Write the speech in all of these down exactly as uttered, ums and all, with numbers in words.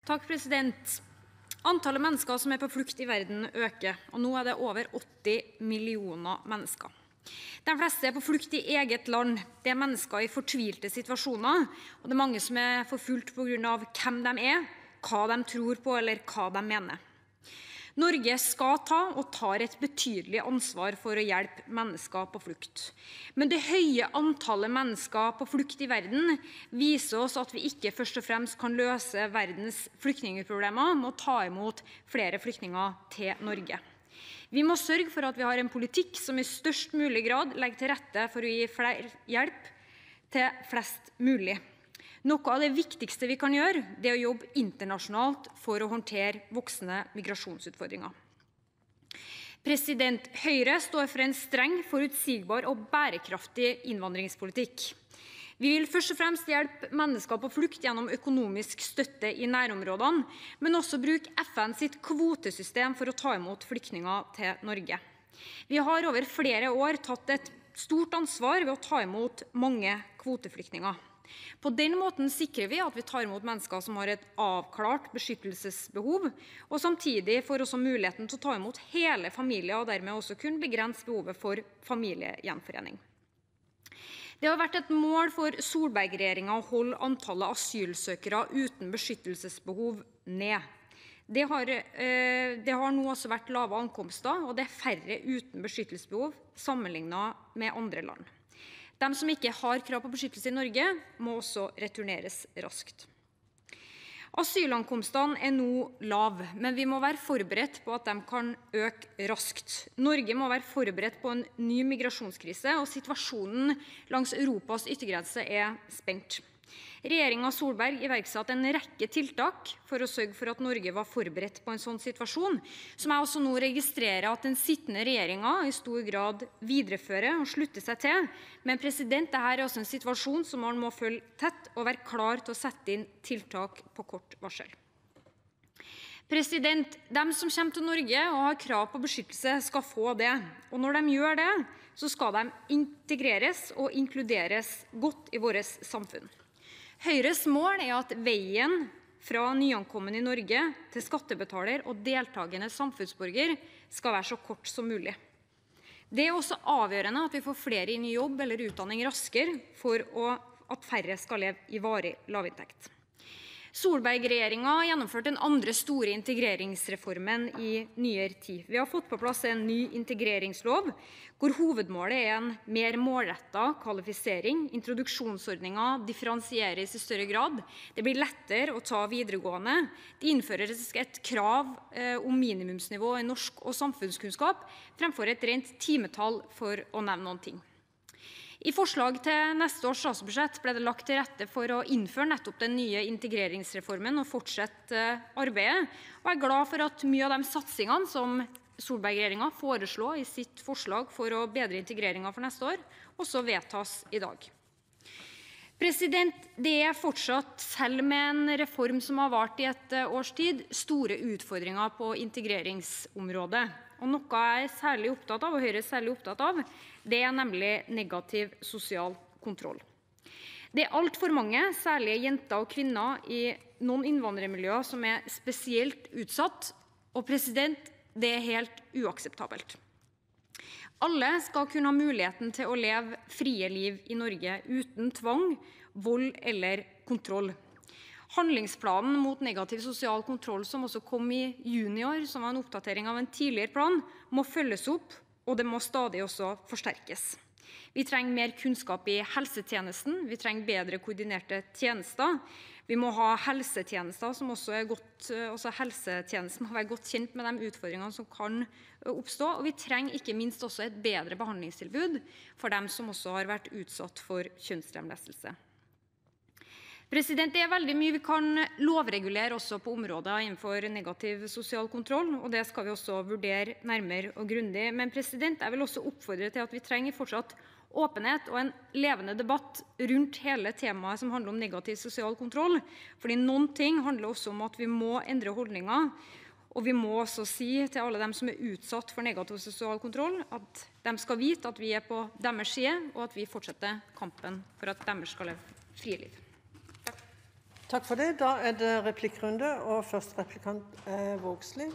Takk, president. Antallet mennesker som er på flukt i verden øker, og nå er det over åtti millioner mennesker. De fleste er på flukt i eget land. Det er mennesker i fortvilte situasjoner, og det er mange som er forfulgt på grunn av hvem de er, hva de tror på eller hva de mener. Norge skal ta og tar et betydelig ansvar for å hjelpe mennesker på flukt. Men det høye antallet mennesker på flukt i verden viser oss at vi ikke først og fremst kan løse verdens flyktningproblemer med å ta imot flere flyktninger til Norge. Vi må sørge for at vi har en politikk som i størst mulig grad legger til rette for å gi flere hjelp til flest mulig. Noe av det viktigste vi kan gjøre, det er å jobbe internasjonalt for å håndtere voksende migrasjonsutfordringer. President, Høyre står for en streng, forutsigbar og bærekraftig innvandringspolitikk. Vi vil først og fremst hjelpe mennesker på flukt gjennom økonomisk støtte i nærområdene, men også bruke F N sitt kvotesystem for å ta imot flyktninger til Norge. Vi har over flere år tatt et stort ansvar ved å ta imot mange kvoteflyktninger. På den måten sikrer vi at vi tar imot mennesker som har et avklart beskyttelsesbehov, og samtidig får også muligheten til å ta imot hele familier og dermed også kunne begrense behovet for familiegjenforening. Det har vært et mål for Solberg-regjeringen å holde antallet asylsøkere uten beskyttelsesbehov ned. Det har, eh, det har nå også vært lave ankomster, og det er færre uten beskyttelsesbehov sammenlignet med andre land. De som ikke har krav på beskyttelse i Norge, må også returneres raskt. Asylankomstene er nå lave, men vi må være forberedt på at de kan øke raskt. Norge må være forberedt på en ny migrasjonskrise, og situasjonen langs Europas yttergrense er spent. Regjeringen Solberg iverksatte en rekke tiltak for å sørge for at Norge var forberedt på en sånn situasjon, som jeg også nå registrerer at den sittende regjeringen i stor grad viderefører og slutter seg til. Men president, dette er også en situasjon som man må følge tett og være klar til å sette inn tiltak på kort varsel. President, de som kommer til Norge og har krav på beskyttelse skal få det, og når de gjør det, så skal de integreres og inkluderes godt i vårt samfunn. Høyres mål er at veien fra nyankommen i Norge til skattebetaler og deltagende samfunnsborger skal være så kort som mulig. Det er også avgjørende at vi får flere inn i jobb eller utdanning raskere for å, at færre skal leve i varig lavinntekt. Solberg-regjeringen gjennomførte den andre store integreringsreformen i nyere tid. Vi har fått på plass en ny integreringslov, hvor hovedmålet er en mer målrettet kvalifisering. Introduksjonsordningen differensieres i større grad. Det blir lettere å ta videregående. Det innføres et krav eh, om minimumsnivå i norsk og samfunnskunnskap, fremfor et rent timetall, for å nevne noen ting. I forslag til neste års statsbudsjett ble det lagt til rette for å innføre nettopp den nye integreringsreformen og fortsette arbeidet. Og jeg er glad for at mye av de satsingene som Solberg-regjeringen foreslår i sitt forslag for å bedre integreringen for neste år, også vedtas i dag. President, det er fortsatt, selv med en reform som har vart i et års tid, store utfordringer på integreringsområdet. Og noe jeg er særlig opptatt av, og Høyre er særlig opptatt av, det er nemlig negativ sosial kontroll. Det er alt for mange, særlig jenter og kvinner i noen innvandrermiljøer, som er spesielt utsatt, og president, det er helt uakseptabelt. Alle skal kunne ha muligheten til å leve frie liv i Norge uten tvang, vold eller kontroll. Handlingsplanen mot negativ sosial kontroll, som også kom i juni i år, som var en oppdatering av en tidligere plan, må følges opp, og det må stadig også forsterkes. Vi trenger mer kunnskap i helsetjenesten, vi trenger bedre koordinerte tjenester. Vi må ha helsetjenester som også er godt, også helsetjenesten må være godt kjent med de utfordringene som kan oppstå, og vi trenger ikke minst også et bedre behandlingstilbud for dem som også har vært utsatt for kjønnslemlestelse. President, det er veldig mye vi kan lovregulere også på områder innenfor negativ sosial kontroll, og det skal vi også vurdere nærmere og grundig. Men president, jeg vil også oppfordre til at vi trenger fortsatt åpenhet og en levende debatt rundt hele temaet som handler om negativ sosial kontroll, fordi noen ting handler også om at vi må endre holdninger, og vi må også si til alle dem som er utsatt for negativ sosial kontroll, at de skal vite at vi er på deres side, og at vi fortsetter kampen for at de skal leve frie liv. Takk for det. Da er det replikkrunde, og første replikant er Vågslid.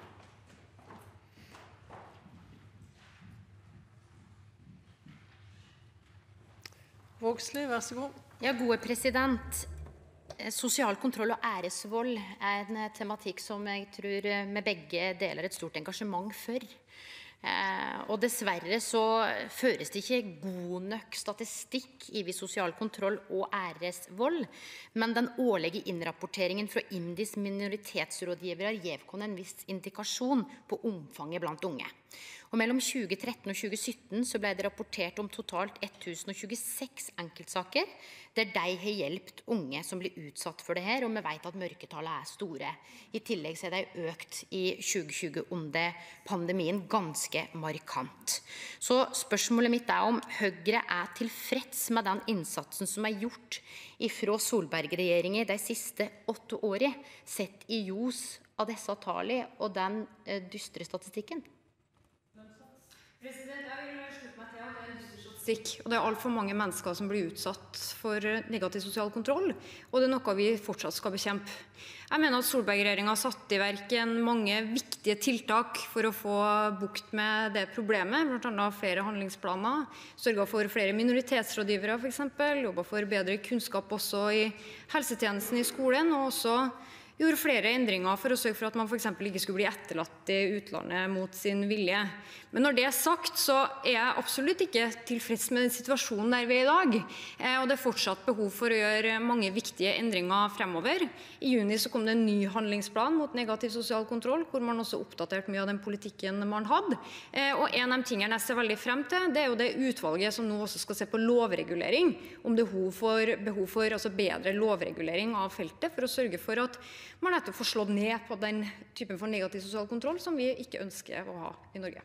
Vågslid, vær så god. Ja, gode president. Sosial kontroll og æresvold er en tematikk som jeg tror vi begge deler et stort engasjement for. Eh, og dessverre så føres det ikke god nok statistikk over sosial kontroll og æresvold, men den årlige innrapporteringen fra IMDis minoritetsrådgivere gir oss en viss indikasjon på omfanget blant unge. Og mellom tjue tretten og tjue sytten så ble det rapportert om totalt ett tusen tjueseks enkeltsaker, der de har hjulpet unge som blir utsatt for det her, og vi vet at mørketallene er store. I tillegg så er de økt i tjue tjue under pandemien ganske markant. Så spørsmålet mitt er om Høyre er tilfreds med den innsatsen som er gjort fra Solberg-regjeringen de siste åtte årene, sett i ljos av disse tallene og den eh, dystre statistikken. President, jeg vil slutte meg til at det er en dyster statistikk, og det er alt for mange mennesker som blir utsatt for negativ sosial kontroll, og det er noe vi fortsatt skal bekjempe. Jeg mener at Solberg-regjeringen har satt i verk mange viktige tiltak for å få bukt med det problemet, blant annet flere handlingsplaner, sørget for flere minoritetsrådgivere for eksempel, jobbet for bedre kunnskap også i helsetjenesten i skolen, og også gjorde flere endringer for å sørge for at man for eksempel ikke skulle bli etterlatt i utlandet mot sin vilje. Men når det er sagt, så er jeg absolutt ikke tilfreds med den situasjonen der vi er i dag, og det er fortsatt behov for å gjøre mange viktige endringer fremover. I juni så kom det en ny handlingsplan mot negativ sosial kontroll, hvor man også oppdaterte mye av den politikken man hadde. Og en av de tingene jeg ser veldig frem til, det er jo det utvalget som nå også skal se på lovregulering, om det er behov for, behov for altså bedre lovregulering av feltet, for å sørge for at man nettopp får slått ned på den typen for negativ sosial kontroll som vi ikke ønsker å ha i Norge.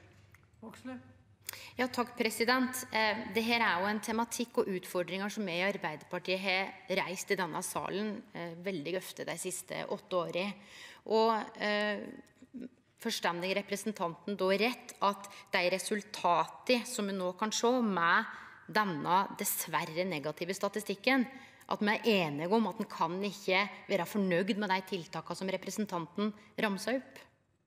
Ja, takk, president. Eh, det her er jo en tematikk og utfordringer som vi i Arbeiderpartiet har reist i denne salen eh, veldig ofte de siste åtte årene. Og eh, forstår jeg representanten da rett at de resultatene som vi nå kan se med denne dessverre negative statistikken, at vi er enige om at en kan ikke være fornøyd med de tiltakene som representanten ramset opp?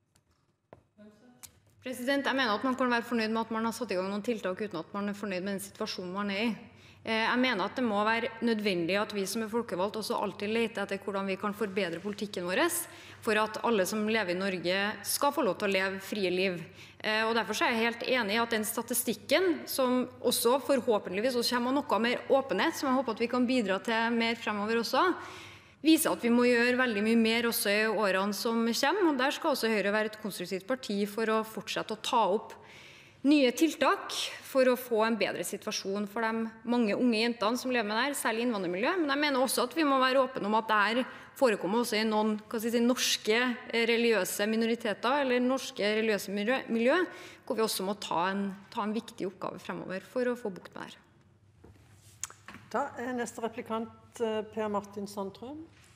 President, jeg mener at man kan være fornøyd med at man har satt i gang noen tiltak uten at man er fornøyd med den situasjonen man er i. Jeg mener at det må være nødvendig at vi som er folkevalgt også alltid leter etter hvordan vi kan forbedre politikken vår, for at alle som lever i Norge skal få lov til å leve frie liv. Og derfor er jeg helt enig i at den statistikken, som også forhåpentligvis også kommer noe mer åpenhet, som jeg håper at vi kan bidra til mer fremover også, viser at vi må gjøre veldig mye mer også i årene som kommer, og der skal også Høyre være et konstruktivt parti for å fortsette å ta opp nye tiltak for å få en bedre situasjon for de mange unge jentene som lever med det her, særlig i innvandrermiljø. Men jeg mener også at vi må være åpne om at det her forekommer også i noen hva skal jeg si, norske religiøse minoriteter eller norske religiøse miljø, hvor vi også må ta en, ta en viktig oppgave fremover for å få bukt med det her. Da er neste replikant Per Martin Sandtrøen.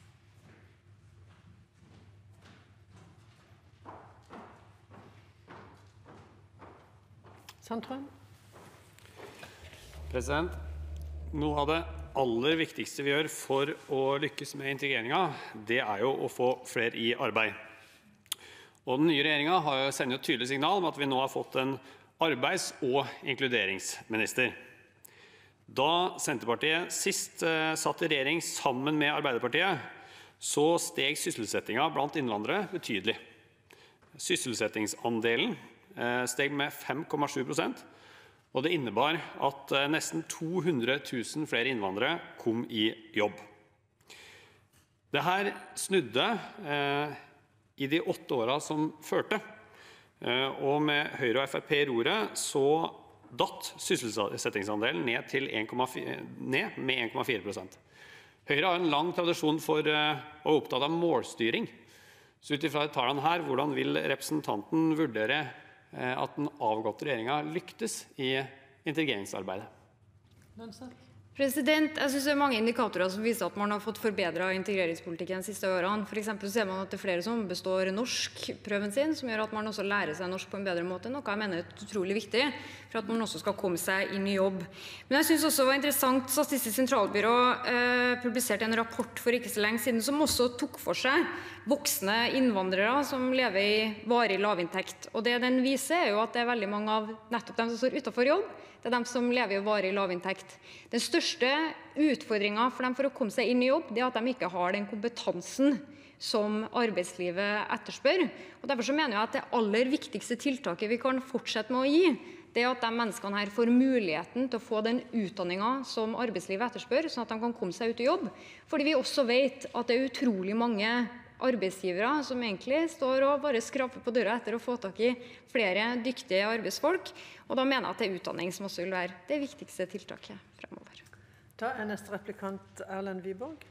Sandtrøen. President, noe av det aller viktigste vi gjør for å lykkes med integreringen, det er jo å få flere i arbeid. Og den nye regjeringen har jo sendt et tydelig signal om at vi nå har fått en arbeids- og inkluderingsminister. Da Senterpartiet sist eh, satt i regjering sammen med Arbeiderpartiet, så steg sysselsettingen blant innvandrere betydelig. Sysselsettingsandelen eh, steg med fem komma sju prosent, og det innebar at eh, nesten to hundre tusen flere innvandrere kom i jobb. Dette snudde eh, i de åtte årene som førte, eh, og med Høyre og F R P i roret så datt sysselsettingsandelen ned, til en komma fire, ned med en komma fire prosent. Høyre har en lang tradisjon for å være opptatt av målstyring. Så ut ifra tallene her, hvordan vil representanten vurdere at den avgåtte regjeringen lyktes i integreringsarbeidet? President, jeg synes det er mange indikatorer som viser at man har fått forbedret integreringspolitikken de siste årene. For eksempel ser man at det er flere som består norskprøven sin, som gjør at man også lærer seg norsk på en bedre måte, noe jeg mener er utrolig viktig for at man også skal komme seg inn i jobb. Men jeg synes også det var interessant, Statistisk sentralbyrå eh, publiserte en rapport for ikke så lenge siden, som også tok for seg voksne innvandrere som lever i varig lavinntekt. Og det den viser er jo at det er veldig mange av nettopp dem som står utenfor jobb, det er dem som lever i varig lavinntekt. Den største utfordringen for dem for å komme seg inn i jobb, det er at de ikke har den kompetansen som arbeidslivet etterspør. Og derfor så mener jeg at det aller viktigste tiltaket vi kan fortsette med å gi, det er at de menneskene her får muligheten til å få den utdanningen som arbeidslivet etterspør, sånn at de kan komme seg ut i jobb. Fordi vi også vet at det er utrolig mange arbeidsgivere som egentlig står og bare skraper på døra etter å få tak i flere dyktige arbeidsfolk. Og da mener jeg at det er utdanning som også vil være det viktigste tiltaket fremover. Da er neste replikant Erlend Wiborg.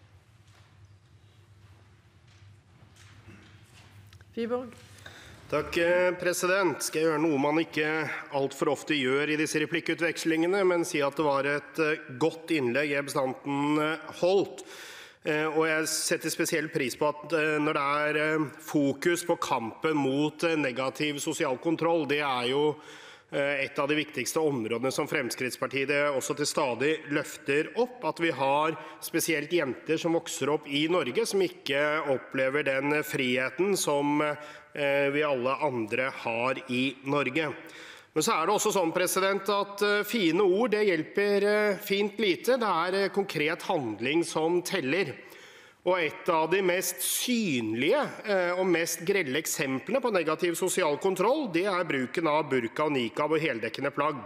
Wiborg. Takk, president. Skal jeg gjøre noe man ikke alt for ofte gjør i disse replikkutvekslingene, men si at det var et godt innlegg representanten holdt. Og jeg setter spesiell pris på at når det er fokus på kampen mot negativ sosial kontroll, det er jo et av de viktigste områdene som Fremskrittspartiet også til stadig løfter opp, at vi har spesielt jenter som vokser opp i Norge, som ikke opplever den friheten som vi alle andre har i Norge. Men så er det også sånn, president, at fine ord, det hjelper fint lite. Det er konkret handling som teller. Og et av de mest synlige og mest grelle eksemplene på negativ sosial kontroll, det er bruken av burka og nikab og heldekkende plagg.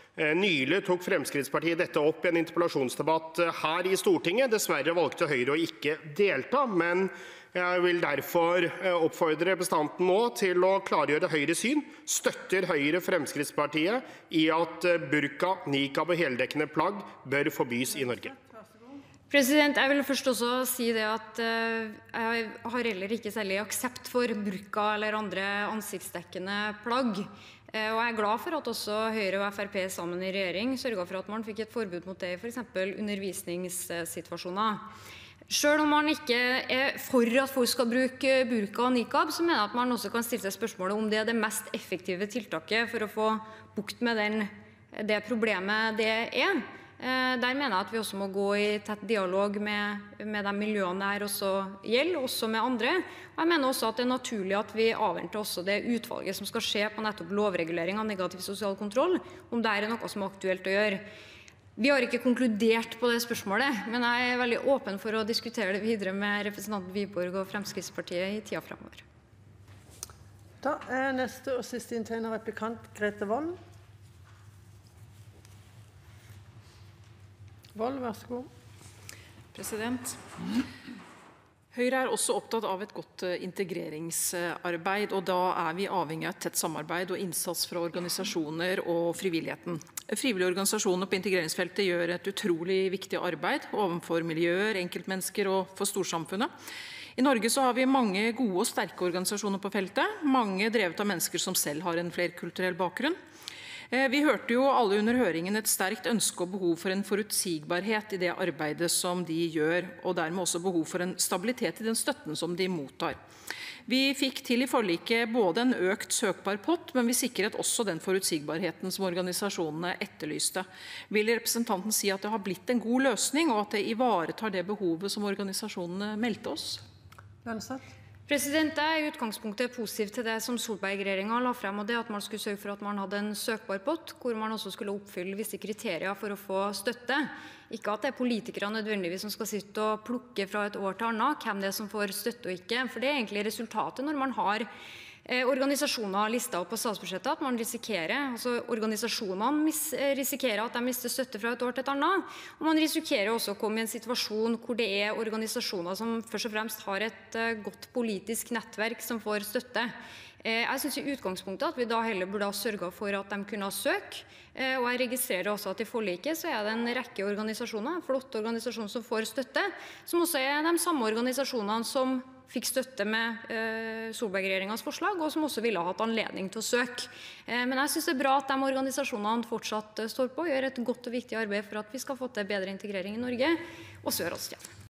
Nylig tok Fremskrittspartiet dette opp i en interpellasjonsdebatt her i Stortinget. Dessverre valgte Høyre å ikke delta, men jeg vil derfor oppfordre representanten nå til å klargjøre Høyres syn. Støtter Høyre Fremskrittspartiet i at burka, nikab og heldekkende plagg bør forbys i Norge? President, jeg vil først også si det at uh, jeg har heller ikke særlig aksept for burka eller andre ansiktsdekkende plagg. Uh, og jeg er glad for at også Høyre og F R P sammen i regjering sørget for at man fikk et forbud mot det i for eksempel undervisningssituasjoner. Selv om man ikke er for at folk skal bruke burka og nikab, så mener jeg at man også kan stille seg spørsmålet om det er det mest effektive tiltaket for å få bukt med den, det problemet det er. Der mener jeg at vi også må gå i tett dialog med, med de miljøene der også gjelder, også med andre. Og jeg mener også at det er naturlig at vi avventer også det utvalget som skal skje på nettopp lovregulering av negativ sosial kontroll, om det er noe som er aktuelt å gjøre. Vi har ikke konkludert på det spørsmålet, men jeg er veldig åpen for å diskutere det videre med representanten Wiborg og Fremskrittspartiet i tida fremover. Da er neste og siste inntegnet replikant Grete Wold. Wold, vær så god. President. Høyre er også opptatt av et godt integreringsarbeid, og da er vi avhengig av et tett samarbeid og innsats fra organisasjoner og frivilligheten. Frivillige organisasjoner på integreringsfeltet gjør et utrolig viktig arbeid overfor miljøer, enkeltmennesker og for storsamfunnet. I Norge så har vi mange gode og sterke organisasjoner på feltet, mange drevet av mennesker som selv har en flerkulturell bakgrunn. Vi hørte jo alle under høringen et sterkt ønske og behov for en forutsigbarhet i det arbeidet som de gjør, og dermed også behov for en stabilitet i den støtten som de mottar. Vi fikk til i forliket både en økt søkbar pott, men vi sikret også den forutsigbarheten som organisasjonene etterlyste. Vil representanten si at det har blitt en god løsning, og at det ivaretar det behovet som organisasjonene meldte oss? Lønseth. President, jeg er i utgangspunktet positiv til det som Solberg-regjeringen la frem, og det at man skulle sørge for at man hadde en søkbar pott, hvor man også skulle oppfylle visse kriterier for å få støtte. Ikke at det er politikere nødvendigvis som skal sitte og plukke fra et år til annet hvem det er som får støtte og ikke, for det er egentlig resultatet når man har eh, organisasjoner listet opp på statsbudsjettet, at man risikerer, altså organisasjonene mis, risikerer at de mister støtte fra et år til et annet, og man risikerer også å komme i en situasjon hvor det er organisasjoner som først og fremst har et uh, godt politisk nettverk som får støtte. Eh, jeg synes i utgangspunktet at vi da heller burde ha sørget for at de kunne søke, eh, og jeg registrerer også at i forliket så er det en rekke organisasjoner, flotte organisasjoner som får støtte, som også er de samme organisasjonene som fikk støtte med eh, Solberg-regjeringens forslag, og som også ville ha hatt anledning til å søke. Eh, men jeg synes det er bra at de organisasjonene fortsatt eh, står på og gjør et godt og viktig arbeid for at vi skal få til bedre integrering i Norge, også i Rådstad.